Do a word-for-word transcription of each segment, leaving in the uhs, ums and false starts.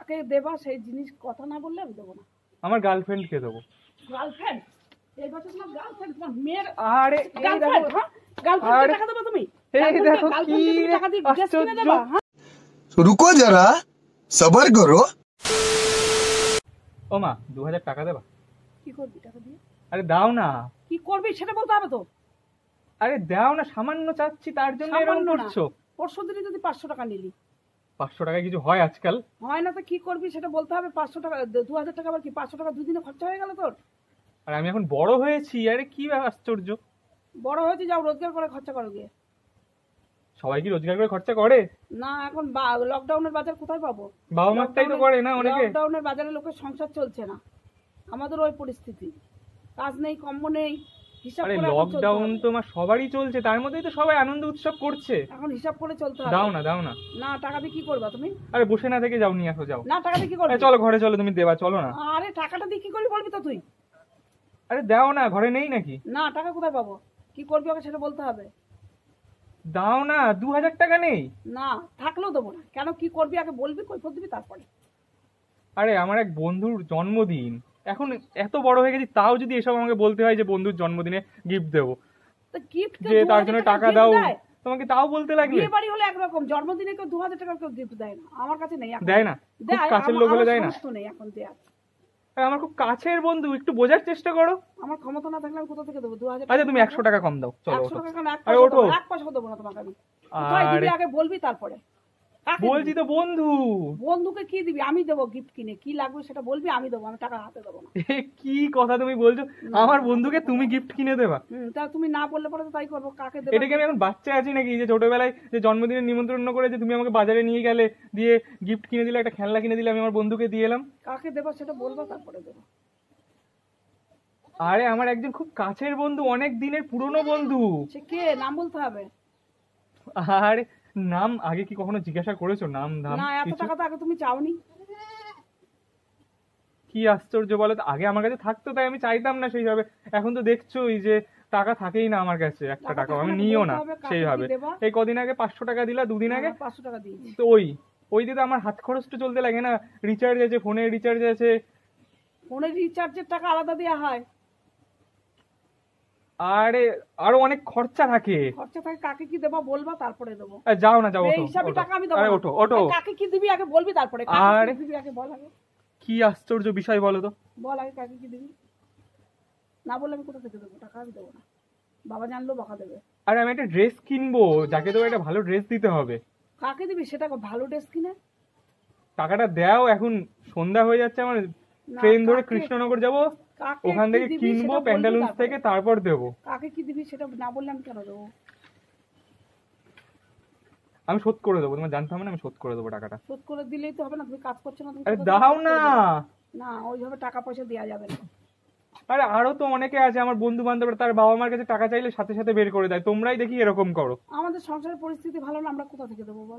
কাকে দেবা সেই জিনিস কথা না বললে আমি দেবো না। আমার গার্লফ্রেন্ডকে দেবো। গার্লফ্রেন্ড? এই বছর তোমার গার্লফ্রেন্ড, তোমার মেয়ের আরে গার্লফ্রেন্ড? হ্যাঁ, গার্লফ্রেন্ডকে টাকা দেবা তুমি? এই দেখো কি টাকা দিয়ে ড্রেস কিনে দেবা? হ্যাঁ, रुको जरा सबर करो। ও মা দু হাজার টাকা দেবা? কি করবি টাকা দিয়ে? আরে দাও না। কি করবি সেটা বলতে হবে তো। আরে দাও না, সামান্য চাচ্ছি তার জন্য এরকম করছো। পরশু দিনে যদি পাঁচশো টাকা নিলি, পাঁচশো টাকা কিছু হয় আজকাল? হয় না তো কি করবি সেটা বলতে হবে। পাঁচশো টাকা দু হাজার টাকা আবার কি পাঁচশো টাকা দুদিনে খরচা হয়ে গেল তোর? আর আমি এখন বড় হয়েছি, আরে কি আশ্চর্য। বড় হয়েছে, যাও রোজগার করে খরচা করো গিয়ে। সবাই কি রোজগার করে খরচা করে? না, এখন লকডাউনের বাজার কোথায় পাবো? বাবা মারটাই তো করে না অনেকে। লকডাউনের বাজারে লোকের সংসার চলছে না, আমাদের ওই পরিস্থিতি, কাজ নেই, কম্ম নেই, হিসাব আরে করে লকডাউন তো আমার সবারই চলছে, তার মধ্যেই তো সবাই আনন্দ উৎসব করছে। এখন হিসাব করে চলতে হবে। দাও না দাও না। না, টাকা দিয়ে কি করবা তুমি? আরে বসে না থেকে যাও, নিয়ে আসো যাও। না, টাকা দিয়ে কি করবে? চলো ঘরে চলো, তুমি দেবা, চলো না। আরে টাকাটা দিয়ে কি করবি বলবি তো তুই। আরে দাও না, ঘরে নেই নাকি? না, টাকা কোথায় পাবো? কি করবি ওকে সেটা বলতে হবে। দাও না, দু হাজার টাকা নেই। না, থাকলেও দেবো না। কেন, কি করবি আগে বলবি, কৈফিয়ত দিবি তারপরে। আরে আমার এক বন্ধুর জন্মদিন, এখন এত বড় হয়ে গেছি তাও যদি এসব আমাকে বলতে হয় যে বন্ধুর জন্মদিনে গিফট দেবো, তো গিফট যে তার জন্য টাকা দাও, তোমাকে তাও বলতে লাগবে? বিয়ে বাড়ি হলে একরকম, জন্মদিনে কেউ দু হাজার টাকা কেউ গিফট দেয় না। আমার কাছে নেই। দেয় না? খুব কাছের লোক হলে দেয় না? নেই এখন দেয়া। আমার খুব কাছের বন্ধু, একটু বোঝার চেষ্টা করো। আমার ক্ষমতা না থাকলে আমি কোথা থেকে দেবো দু হাজার? আচ্ছা তুমি একশো টাকা কম দাও, চলো ওঠো। আরে ওঠো, এক পয়সা দেবো না তোমাকে আমি। কোথায় দিবি আগে বলবি তারপরে। বলছি তো বন্ধু। বন্ধুকে কি দিবি? আমি দেবো গিফট কিনে, কি লাগবে সেটা বলবি, আমি দেবো, আমি টাকা হাতে দেবো না। কি কথা তুমি বলছো, আমার বন্ধুকে তুমি গিফট কিনে দেবা? হুম, তা তুমি না বললে পরে তো তাই করবো। কাকে দেবো? এটা কি আমি এখন বাচ্চা আছি নাকি যে ছোটবেলায় যে জন্মদিনের নিমন্ত্রণ করে যে তুমি আমাকে বাজারে নিয়ে গেলে, দিয়ে গিফট কিনে দিলে, একটা খেলনা কিনে দিলে, আমি আমার বন্ধুকে দিয়ে এলাম? কাকে দেবো সেটা বলবো তারপরে দেবো। আরে আমার একজন খুব কাছের বন্ধু, অনেক দিনের পুরনো বন্ধু। সে কে? নাম বলতে হবে। আরে নাম আগে কি কখনো জিজ্ঞাসা করেছো? নাম ধাম না, এত টাকা তো আগে তুমি চাওনি। কি আশ্চর্য বলো তো, আগে আমার কাছে থাকতো তাই আমি চাইতাম না সেইভাবে, এখন তো দেখছোই যে টাকা থাকেই না আমার কাছে, একটা টাকা আমি নিও না সেইভাবে। এই কদিন আগে পাঁচশো টাকা দিলা, দুদিন আগে পাঁচশো টাকা দিয়েছি। তো ওই ওই দিয়ে তো আমার হাত খরচটা চলতে লাগে না, রিচার্জ আছে, ফোনের রিচার্জ আছে। ফোনের রিচার্জের টাকা আলাদা দেওয়া হয়। আরে আরো অনেক খরচা থাকে। খরচা থাকে, কাকে কি দেবো বলবা তারপরে দেবো। যাও না, যাও, এই হিসাবে টাকা আমি দেবো। আরে ওঠো ওঠো। কাকে কি দিবি আগে বলবি তারপরে। আরে দিবি আগে বল আগে। কি আশ্চর্য বিষয় বলো তো। বল আগে কাকে কি দিবি। না বললে আমি কোথা থেকে দেবো? টাকা আমি দেবো না, বাবা জানলো বকা দেবে। আরে আমি একটা ড্রেস কিনবো, যাকে দেবো একটা ভালো ড্রেস দিতে হবে। কাকে দিবি সেটা? ভালো ড্রেস কিনে টাকাটা দাও, এখন সন্ধ্যা হয়ে যাচ্ছে, আমার ট্রেন ধরে কৃষ্ণনগর যাবো, ওখান থেকে কিনবো প্যান্টালুন্স থেকে, তারপর দেবো। কাকে কি দিবি সেটা না বললে আমি কেন দেবো? আমি শোধ করে দেবো, তোমার জানতে হবে না, আমি শোধ করে দেবো টাকাটা। শোধ করে দিলেই তো হবে না, তুমি কাজ করছো না। আরে দাও না। না, ওইভাবে টাকা পয়সা দেওয়া যাবে না। আরে আরো তো অনেকে আছে আমার বন্ধু বান্ধবরা, তার বাবা মার কাছে টাকা চাইলে সাথে সাথে বের করে দেয়, তোমরাই দেখি এরকম করো। আমাদের সংসারের পরিস্থিতি ভালো না, আমরা কোথা থেকে দেবো বল?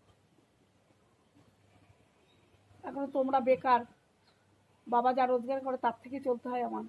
এখন তোমরা বেকার, বাবা যা রোজগার করে তার থেকে চলতে হয় আমার।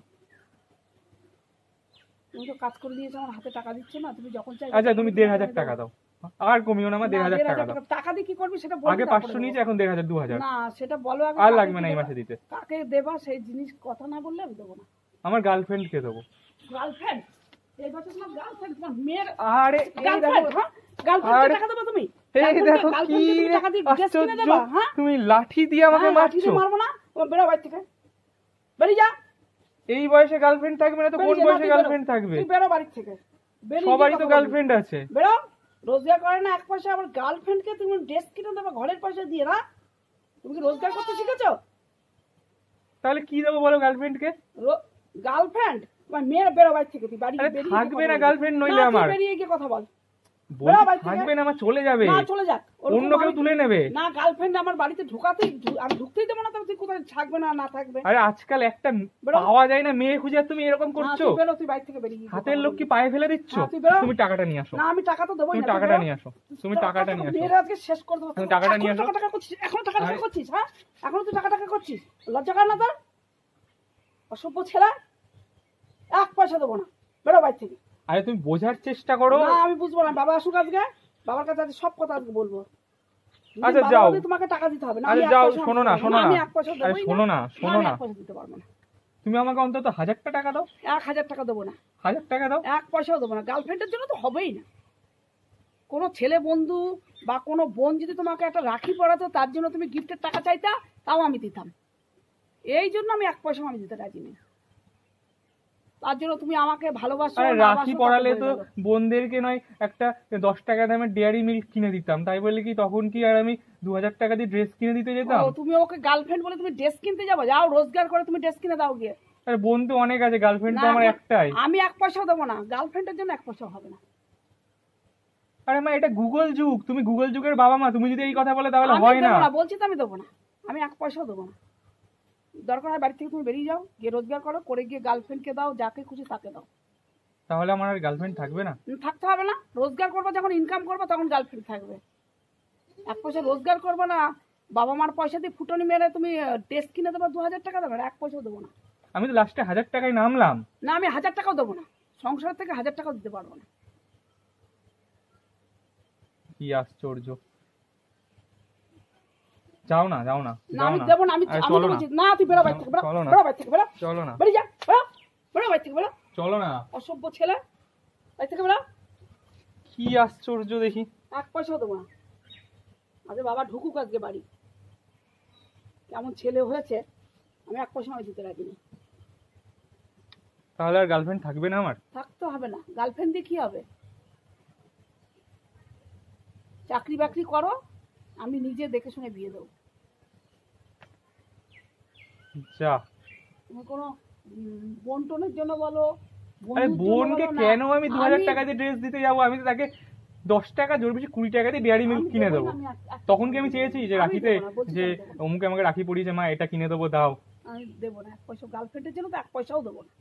তুমি তো কাজ করে দিয়েছো, আমার হাতে টাকা দিচ্ছ না, তুমি যখন চাই। আচ্ছা তুমি দেড় হাজার টাকা দাও, আর কমিও না, আমার দেড় হাজার টাকা দাও। টাকা দিয়ে কি করবি সেটা বল। আগে পাঁচশো নিয়েছে, এখন দেড় হাজার, দু হাজার। না, সেটা বলো আগে। আর লাগবে না এই মাসে দিতে। কাকে দেবা সেই জিনিস কথা না বললে আমি দেবো না। আমার গার্লফ্রেন্ডকে দেবো। গার্লফ্রেন্ড? এই বছর তোমার গার্লফ্রেন্ড, তোমার মেয়ের। আরে গার্লফ্রেন্ড? হ্যাঁ, গার্লফ্রেন্ডকে টাকা দেবা তুমি? এই দেখো কি আশ্চর্য, তুমি লাঠি দিয়ে আমাকে মারছো। মারবো না, বেরো বাড়ি থেকে, বেরিয়ে যা। এই বয়সে গার্লফ্রেন্ড থাকবে না তো কোন বয়সে গার্লফ্রেন্ড থাকবে? তুই বেরো বাড়ি থেকে। সবারই তো গার্লফ্রেন্ড আছে। বেরো, রোজগার করে না এক পয়সা, আবার গার্লফ্রেন্ডকে তুমি ড্রেস কিনে দেবে ঘরের পয়সা দিয়ে না? তুমি কি রোজগার করতে শিখেছো? তাহলে কি দেবো বলো গার্লফ্রেন্ডকে? গার্লফ্রেন্ড তোমার মেয়ের, বেরো বাড়ি থেকে। তুই বাড়ি থাকবে না গার্লফ্রেন্ড নইলে আমার। বেরিয়ে গিয়ে কথা বল। থাকবে না, আমার চলে যাবে। না, চলে যাক, অন্য কেউ তুলে নেবে। না, গার্লফ্রেন্ড আমার বাড়িতে ঢোকাতেই, আমি ঢুকতেই দেবো না। তুই কোথায় থাকবে না না থাকবে? আরে আজকাল একটা পাওয়া যায় না মেয়ে খুঁজে, তুমি এরকম করছো। বেরো, তুই বাড়ি থেকে বেরিয়ে। হাতের লোক কি পায়ে ফেলে দিচ্ছ? তুমি টাকাটা নিয়ে আসো। না, আমি টাকা তো দেবো। তুমি টাকাটা নিয়ে আসো, তুমি টাকাটা নিয়ে আসো। আজকে শেষ করে দেবো। তুমি টাকাটা নিয়ে আসো। টাকা করছিস এখন? টাকা টাকা করছিস? হ্যাঁ, এখন তুই টাকা টাকা করছিস? লজ্জা কর না তোর? অসভ্য ছেলে, এক পয়সা দেবো না, বেরো বাড়ি থেকে। আরে তুমি বোঝার চেষ্টা করো। না, আমি বুঝবো না। বাবা আসুক আজকে, বাবার কাছে আজকে সব কথা আজকে বলবো। যদি আচ্ছা বাবা যাও বলে তোমাকে টাকা দিতে হবে না, আরে আমি এক যাও, পয়সাও শোনো না, দিতে শোনো পারবো না। আমি এক পয়সাও আরে দেবোই শোনো না, না, শোনো আমি না। এক পয়সা দিতে পারবো না। তুমি আমাকে অন্তত হাজারটা টাকা দাও, এক হাজার টাকা দেবো না, হাজার টাকা দাও। এক পয়সাও দেবো না। গার্লফ্রেন্ডের জন্য তো হবেই না। কোনো ছেলে বন্ধু বা কোনো বোন যদি তোমাকে একটা রাখি পরাতো, তার জন্য তুমি গিফটের টাকা চাইতা, তাও আমি দিতাম। এই জন্য আমি এক পয়সাও আমি দিতে রাজি নেই। তার জন্য তুমি আমাকে ভালোবাসো, আরে না রাখি বাসো, পরালে তাতে তো বলে গেলো। বোনদেরকে নয় একটা দশ টাকা দামের ডেয়ারি মিল্ক কিনে দিতাম, তাই বলে কি তখন কি আর আমি দু হাজার টাকা দিয়ে ড্রেস কিনে দিতে যেতাম? ও, তুমি ওকে গার্লফ্রেন্ড বলে তুমি ড্রেস কিনতে যাবো? যাও রোজগার করে তুমি ড্রেস কিনে দাও গিয়ে। আরে বোন তো অনেক আছে, গার্লফ্রেন্ড তো না, আমার আমি- একটাই। আমি এক পয়সাও দেবো না, গার্লফ্রেন্ডের জন্য এক পয়সাও হবে না। আরে মা, এটা গুগল যুগ, তুমি গুগল যুগের বাবা মা, তুমি যদি এই কথা বলে তাহলে আমি হয় না। দেবো না, বলছি তো আমি দেবো না, আমি এক পয়সাও দেবো না। দরকার হয় বাড়ি থেকে তুমি বেরিয়ে যাও, গিয়ে রোজগার করো, করে গিয়ে গার্লফ্রেন্ডকে দাও, যাকে খুশি তাকে দাও। তাহলে আমার আর গার্লফ্রেন্ড থাকবে না? উম, থাকতে হবে না, রোজগার করবো যখন, ইনকাম করবো তখন গার্লফ্রেন্ড থাকবে। এক পয়সা রোজগার করবো না, বাবা মার পয়সা দিয়ে ফুটনি মেরে তুমি ড্রেস কিনে দেবো দু হাজার টাকা দেবে, এক পয়সাও দেবো না। আমি তো লাস্টে হাজার টাকায় নামলাম। না, আমি হাজার টাকাও দেবো না, সংসার থেকে হাজার টাকাও দিতে পারবো না। কি আশ্চর্য। যাও না, যাও না, না, যাও আমি না। দেবো না, আমি আরে আমি চলো তো না, বলছি না, তুই বেরো বাড়ি থেকে, বেরো চলো না। বেরো বাড়ি থেকে, বেরো চলো না, বেরিয়ে যা, বেরো বেরো বাড়ি থেকে, বেরো। চলো না। অসভ্য ছেলে, বাড়ি থেকে বেরো। কি আশ্চর্য দেখি। এক পয়সাও দেবো না। আজকে বাবা ঢুকুক আজকে বাড়ি, কেমন ছেলে হয়েছে, আমি এক পয়সা আমি দিতে রাজি না। তাহলে আর গার্লফ্রেন্ড থাকবে না আমার? থাকতে হবে না, গার্লফ্রেন্ড দিয়ে কি হবে? চাকরি বাকরি করো, আমি নিজে দেখে শুনে বিয়ে দেবো। যা। তুমি কোনো উম, বোন টোনের জন্য বলো, আরে বন্ধুর জন্য বোনকে বলো না। কেন আমি দু হাজার আমি- টাকা দিয়ে ড্রেস দিতে যাবো? আমি তো তাকে দশ টাকা, জোর বেশি কুড়ি টাকা দিয়ে ডেয়ারি মিল্ক আমি কিনে দেবো দেবো। না, আমি এক- এক- তখন কি আমি চেয়েছি যে আমি রাখিতে দেবো না, বলছি যে তো আমি দেবো না। অমুকে আমাকে রাখি পরিয়েছে, মা এটা কিনে দেবো দাও? আমি দেবো না এক পয়সা, গার্লফ্রেন্ডের জন্য তো এক পয়সাও দেবো না।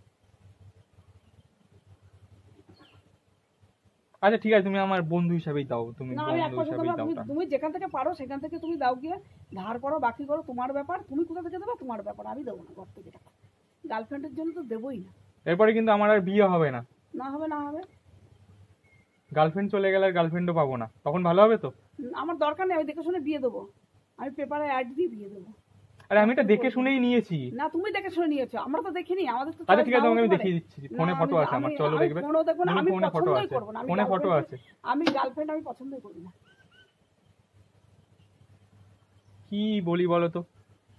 আচ্ছা ঠিক আছে, তুমি আমার বন্ধু হিসাবেই দাও, তুমি না, আমি এক বন্ধু পয়সা দেবো হিসাবেই না। দাও। তুমি তা। তুমি যেখান থেকে পারো সেখান থেকে তুমি দাও গিয়ে, ধার করো বাকি করো, তোমার ব্যাপার। তুমি কোথা থেকে দেবে তোমার ব্যাপার, আমি দেবো না ঘর থেকে টাকা। গার্লফ্রেন্ডের জন্য তো দেবোই না। এরপরে কিন্তু আমার আর বিয়ে হবে না। না হবে, না হবে। গার্লফ্রেন্ড চলে গেলে আর গার্লফ্রেন্ডও পাবো না, তখন ভালো হবে তো? উম, আমার দরকার নেই, আমি দেখে শুনে বিয়ে দেবো। আমি পেপারে অ্যাড দিয়ে বিয়ে দেবো। আরে আমি এটা দেখে শুনেই নিয়েছি। না, তুমি দেখে শুনে নিয়েছো, আমরা তো দেখিনি, আমাদের তো আচ্ছা choice ঠিক আছে, নাও তোমাকে আমি হতে পারে। দেখিয়ে দিচ্ছি, না, ফোনে ফটো আমি- আছে আমার, আমি- চলো আমি দেখবে। ফোনেও দেখবো না, আমি ফোনে ফটো পছন্দই আছে, করবো না, আমি ফোনে ফটো girlfriend- আছে। আমি গার্লফ্রেন্ড আমি পছন্দই করি না। কি বলি বলো তো?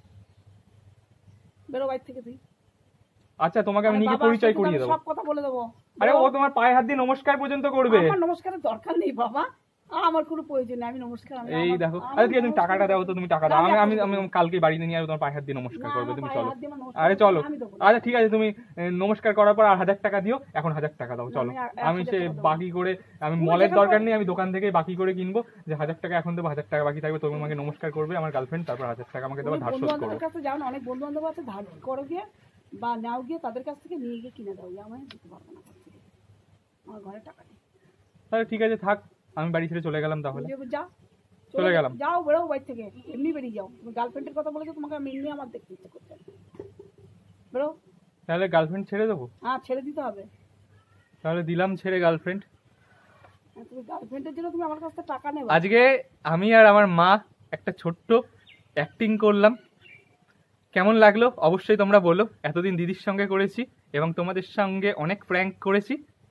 বেরো বাড়ি থেকে তুই। আচ্ছা তোমাকে আমি আর নিজে বাবার পরিচয় সাথে করিয়ে আমি দেবো। সব কথা বলে দেবো। আরে ও বেরো। তোমার পায়ে হাত দিয়ে নমস্কার পর্যন্ত করবে। আমার নমস্কারের দরকার নেই বাবা, আমার কোনো প্রয়োজন নেই, আমি নমস্কার আমি এই আমার- দেখো, আমার আরে ঠিক আছে তুমি নমস্কার- টাকাটা দাও তো, তুমি টাকা দাও, না, আমি আমি আমি এখন আমি দেবো না। কালকে বাড়িতে নিয়ে আসবো, তোমার পায়ে হাত দিয়ে নমস্কার না, করবে, আমার তুমি পায়ে চলো। হাত দিয়ে আমার নমস্কার আরে করবে, চলো। আমি দেবো না। আচ্ছা ঠিক আছে, তুমি এ, নমস্কার করার পর আর হাজার টাকা দিও, এখন হাজার টাকা দাও, না, চলো। আমি আর- এক আমি হাজার সে টাকা দেবো। বাকি করে, আমি তুমি মলের যেখানে দরকার পারো- নেই, আমি দোকান থেকে বাকি করে কিনবো, যে হাজার টাকা এখন দেবো, হাজার টাকা বাকি থাকবে, তুমি আমাকে নমস্কার করবে আমার গার্লফ্রেন্ড, তারপর হাজার টাকা আমাকে দেবো, তুমি ধার বন্ধু শোধ বান্ধবের করবো। কাছে যাও না, অনেক বন্ধু বান্ধব আছে, ধার করো গিয়ে বা নাও গিয়ে, তাদের কাছ থেকে নিয়ে গিয়ে কিনে দাও, আমি দিতে পারবো না ঘর থেকে, আমার ঘরে টাকা নেই। তাহলে ঠিক আছে থাক, আমি বাড়ি ছেড়ে চলে গেলাম তাহলে। তুমি যাও, চলে গেলাম। যাও, বেরো বাড়ি থেকে, এমনি বেরিয়ে যাও। তুমি গার্লফ্রেন্ডের কথা বলেছো, তোমাকে আমি এমনি আমার দেখতে ইচ্ছে করছে না। বেরো। তাহলে গার্লফ্রেন্ড ছেড়ে দেবো? হ্যাঁ, ছেড়ে দিতে হবে। তাহলে দিলাম ছেড়ে গার্লফ্রেন্ড। হ্যাঁ, তুমি গার্লফ্রেন্ডের জন্য তুমি আমার কাছ থেকে টাকা নেবে। আজকে আমি আর আমার মা একটা ছোট্ট অ্যাক্টিং করলাম, কেমন লাগলো অবশ্যই তোমরা বলো। এতদিন দিদির সঙ্গে করেছি এবং তোমাদের সঙ্গে অনেক প্র্যাঙ্ক করেছি,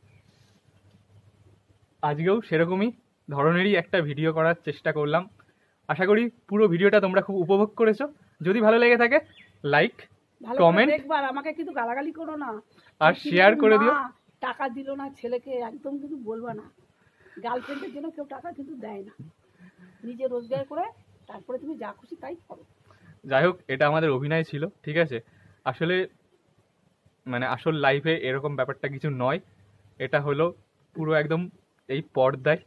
আজকেও সেরকমই ধরনেরই একটা ভিডিও করার চেষ্টা করলাম। আশা করি পুরো ভিডিওটা তোমরা খুব উপভোগ করেছো। যদি ভালো লেগে থাকে লাইক, ভালো comment, করে দেখবা, আর আমাকে কিন্তু গালাগালি করো না, আর কিন্তু শেয়ার করে দিও। মা টাকা দিল না ছেলেকে, একদম কিন্তু বলবা না। গার্লফ্রেন্ডের জন্য কেউ টাকা কিন্তু দেয় না, নিজে রোজগার করে তারপরে তুমি যা খুশি তাই করো। যাই হোক, এটা আমাদের অভিনয় ছিল, ঠিক আছে? আসলে মানে আসল লাইফে এরকম ব্যাপারটা কিছু নয়, এটা হলো পুরো একদম এই পর্দায়।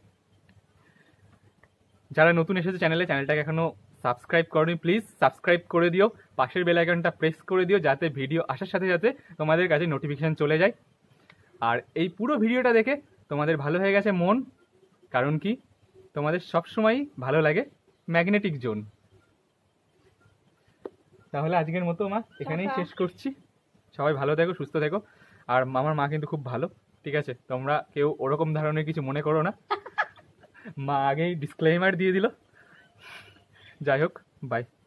যারা নতুন এসেছে চ্যানেলে, চ্যানেলটাকে এখনো সাবস্ক্রাইব করনি, প্লিজ সাবস্ক্রাইব করে দিও, পাশের বেল আইকনটা প্রেস করে দিও, যাতে ভিডিও আসার সাথে সাথে তোমাদের কাছে নোটিফিকেশন চলে যায়। আর এই পুরো ভিডিওটা দেখে তোমাদের ভালো হয়ে গেছে মন, কারণ কি তোমাদের সবসময়ই ভালো লাগে ম্যাগনেটিক জোন। তাহলে আজকের মতো মা এখানেই টাটা। শেষ করছি। সবাই ভালো থেকো, সুস্থ থেকো। আর আমার মা কিন্তু খুব ভালো, ঠিক আছে? তোমরা কেউ ওরকম ধরনের কিছু মনে করো না। মা আগেই ডিসক্লেইমার দিয়ে দিল। যাই হোক, বাই।